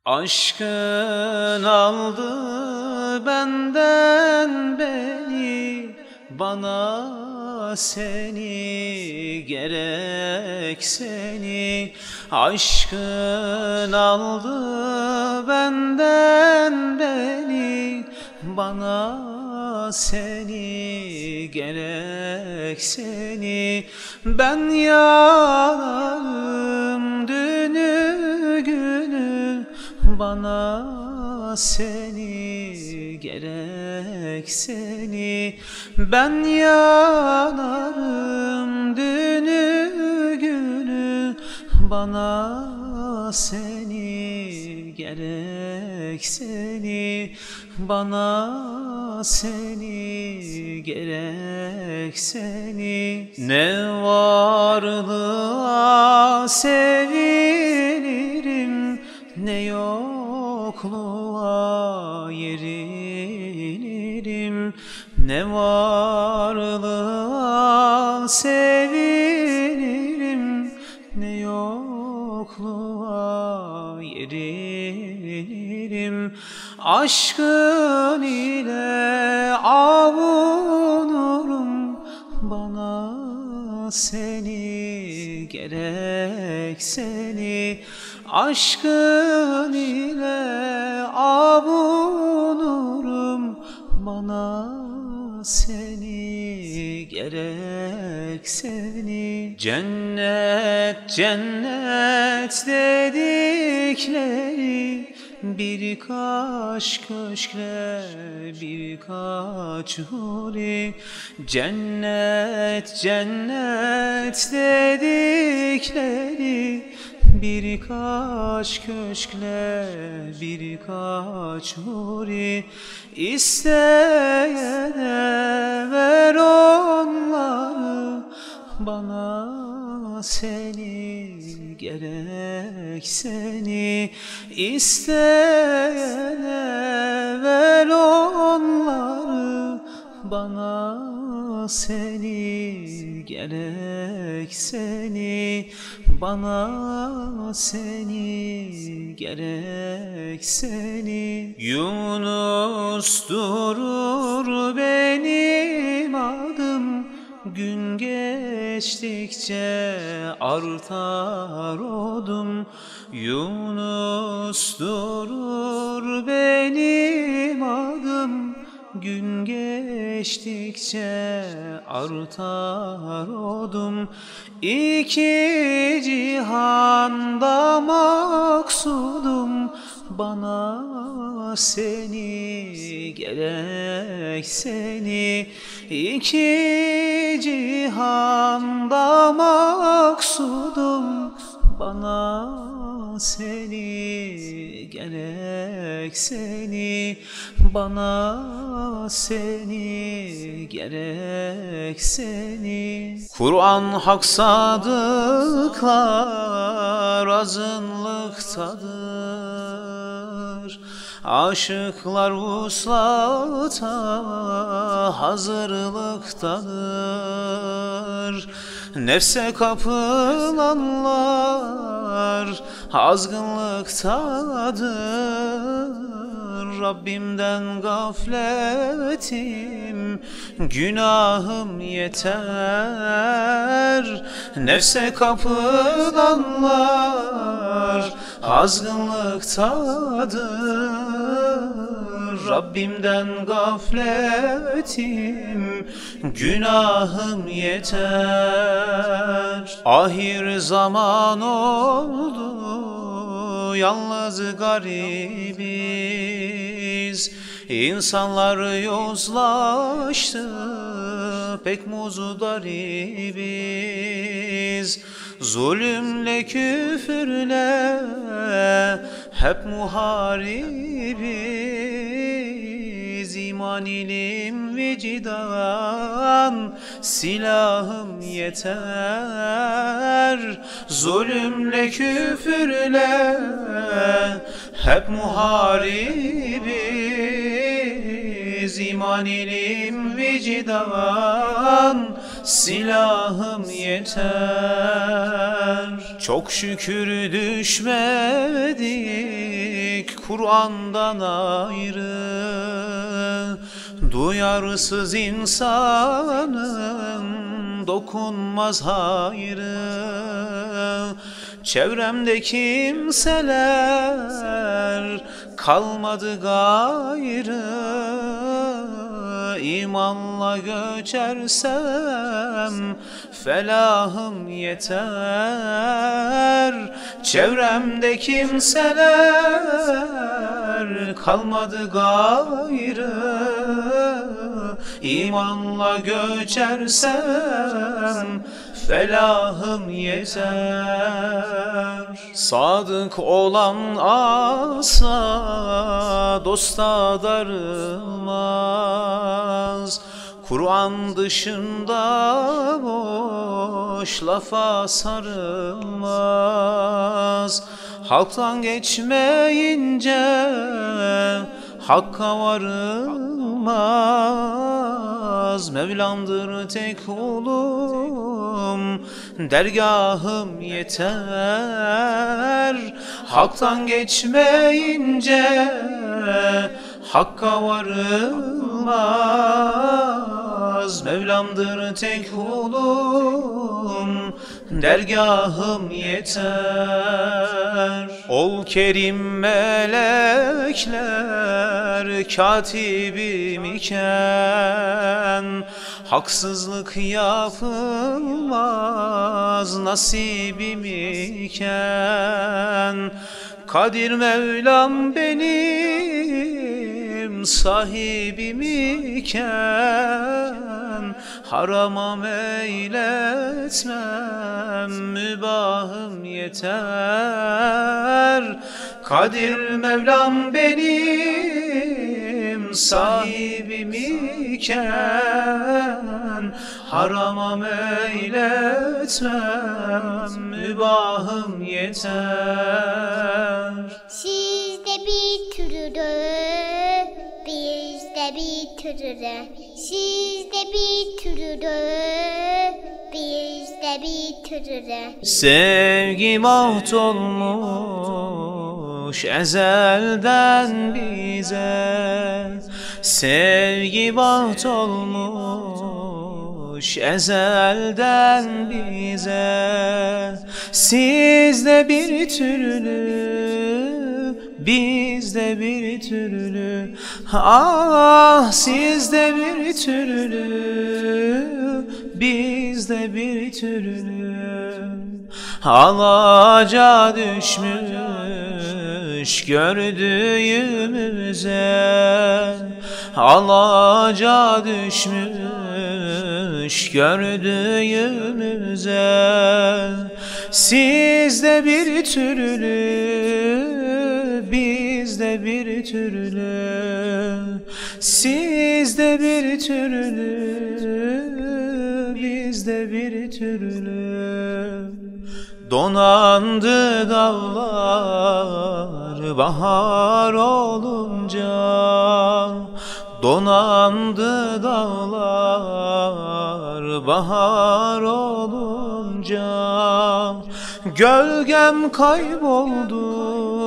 Aşkın aldı benden beni, bana seni, gerek seni. Aşkın aldı benden beni, bana seni, gerek seni. Ben yanarım dünü günü, bana seni, gerek seni. Ben yanarım dünü günü, bana seni, gerek seni. Bana seni, gerek seni. Ne varlığa sevinirim, ne yokluğa yerinirim. Ne varlığa sevinirim, ne yokluğa yerinirim. Aşkın ile avunurum, bana seni, gerek seni. Aşkın ile avunurum, bana seni, gerek seni. Cennet cennet dedikleri birkaç köşkle, birkaç huri. Cennet cennet dedikleri birkaç köşkle, birkaç huri. İsteyene ver onları, bana seni, gerek seni. İsteyene ver onları, bana seni, gerek seni. Bana seni, gerek seni. Yunus durur benim adım, gün geçtikçe artar odum. Yunus durur benim adım, gün geçtikçe artar odum. İki cihanda maksudum, bana seni, gerek seni. İki cihanda maksudum, bana seni, gerek seni. Bana seni, gerek seni. Kur'an hak sadıklar azınlıktadır, aşıklar vuslata hazırlıktadır. Nefse kapılanlar azgınlıktadır. Rabbimden gafletim, günahım yeter. Nefse kapılanlar azgınlıktadır. Rabbimden gafletim, günahım yeter. Ahir zaman oldu, yalnız garibiz. İnsanlar yozlaştı, pek muzdaribiz. Zulümle küfürle hep muharibiz. İman, ilim, vicdan silahım yeter. Zulümle küfürle hep muharibiz. İman, ilim, vicdan silahım yeter. Çok şükür düşmedik Kur'an'dan ayrı, duyarsız insanın dokunmaz hayrı. Çevremde kimseler kalmadı gayrı, İmanla göçersem felahım yeter. Çevremde kimseler kalmadı gayrı, İmanla göçersem felahım yeter. Sadık olan asa dosta darılmaz, Kur'an dışında boş lafa sarılmaz. Halktan geçmeyince Hakka varılmaz. Mevlam'dır tek kulum, dergahım yeter. Hak'tan geçmeyince Hakka varılmaz. Mevlam'dır tek kulum, dergahım yeter. Ol kerim melekler katibim iken, haksızlık yapılmaz nasibim iken. Kadir Mevlam benim sahibim iken, harama meyletmem mübahım yeter. Kadir Mevlam benim sahibim iken, harama meyletmem mübahım yeter. Siz de bir türlü, biz de bir türlü. Siz de bir türlü, biz de bir türlü. Sevgi maht olmuş ezelden bize, sevgi baht olmuş ezelden bize. Siz de bir türlü, biz de bir türlü. Ah, siz de bir türlü, biz de bir türlü. Alaca düşmüş gördüğümüze, alaca düşmüş gördüğümüze. Siz de bir türlü, biz de bir türlü. Siz de bir türlü, biz de bir türlü. Donandı dağlar bahar olunca, donandı dağlar bahar olunca. Gölgem kayboldu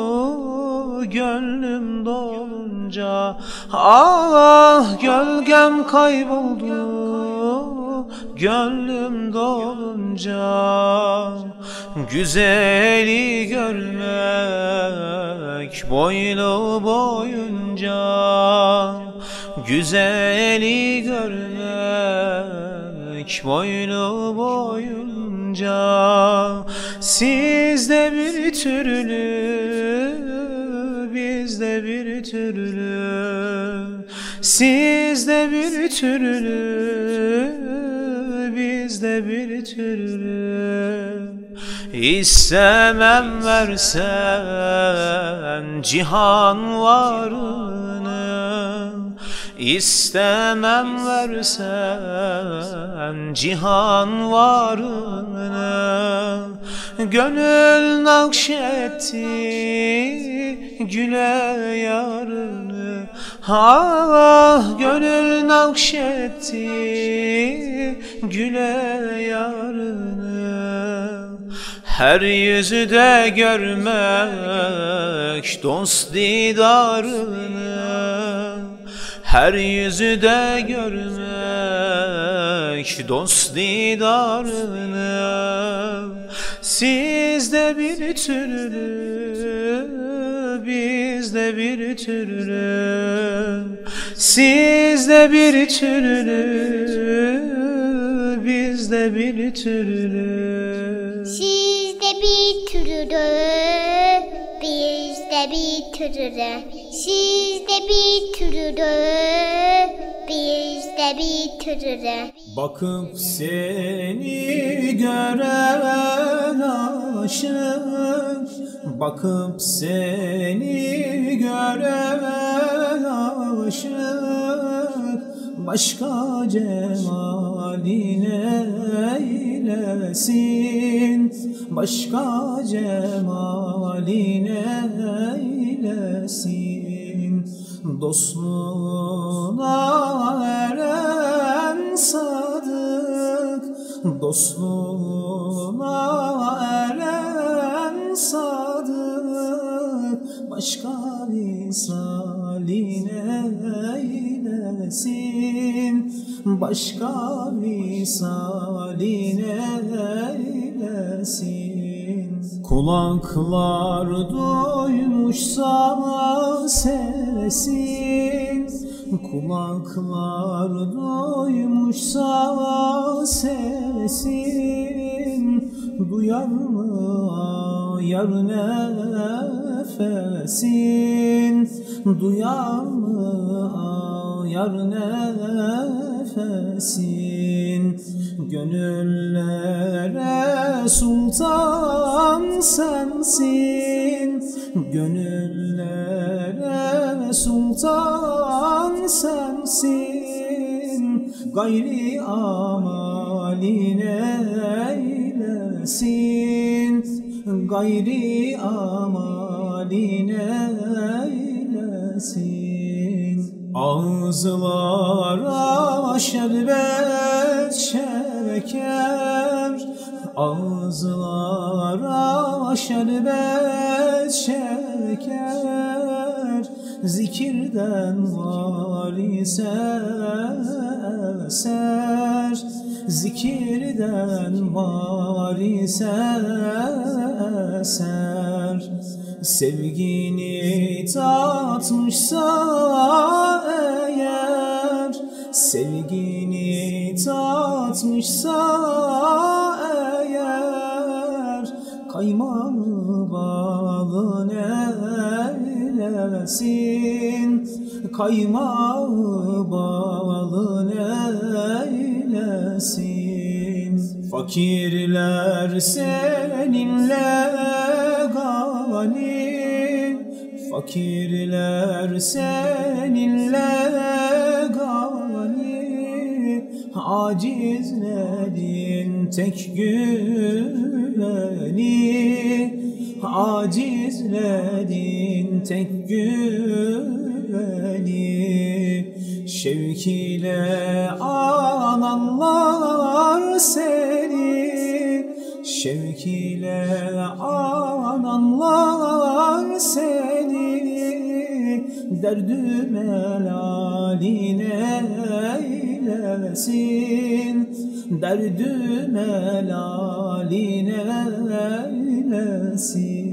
gönlüm dolunca. Ah, gölgem kayboldu gönlüm dolunca. Güzeli görmek boylu boyunca, güzeli görmek boylu boyunca. Siz de bir türlü, biz de bir türlü. Siz de bir türlü, biz de bir türlü. İstemem versen cihan varını, İstemem versen cihan varını. Gönül nakşetti güle yarını. Ah, gönül nakşetti güle yarını. her yüzde görmek dost didarını, her yüzde görmek dost didarını. Sizde bir türlü, bizde bir türlü, sizde bir türlü, bizde bir türlü. Sizde bir türlü, bizde bir türlü. Sizde bir türlü, bizde bir türlü. Bakıp seni gören aşık, bakıp seni gören aşık, başka cemaline eylesin, başka cemaline eylesin. Dostluğuna eren sadık, dostluğuna eren sadık, başka misaline eylesin, başka misaline eylesin. Kulaklar duymuşsa sesin, kulaklar duymuşsa sesin, duyar mı yar nefesin, duyar mı yar nefesin. Gönüllere sultan sensin, gönüllere sultan sensin, gayri amaline eylesin, gayri amaline eylesin. Ağızlara şerbet şeker, ağızlara şerbet şeker, zikirden var ise eser, zikirden var ise eser. Sevgini tatmışsa eğer, sevgini tatmışsa eğer, kaymağı balın eylesin, kaymağı balın eylesin. Fakirler seninle gani, fakirler seninle gani, acizlerin tek güveni, acizlerin tek güveni. Şevk ile ananlar seni, şevk ile ananlar seni, derdü melaline eylesin, derdü melaline eylesin.